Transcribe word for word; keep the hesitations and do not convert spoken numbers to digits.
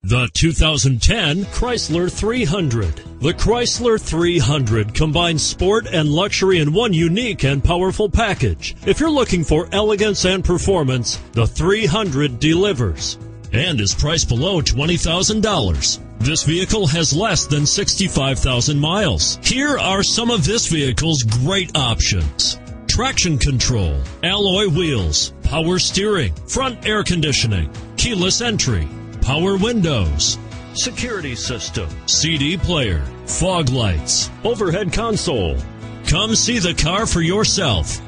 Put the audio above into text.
The two thousand ten Chrysler three hundred. The Chrysler three hundred combines sport and luxury in one unique and powerful package. If you're looking for elegance and performance, the three hundred delivers and is priced below twenty thousand dollars. This vehicle has less than sixty-five thousand miles. Here are some of this vehicle's great options: traction control, alloy wheels, power steering, front air conditioning, keyless entry, power windows, security system, C D player, fog lights, overhead console. Come see the car for yourself.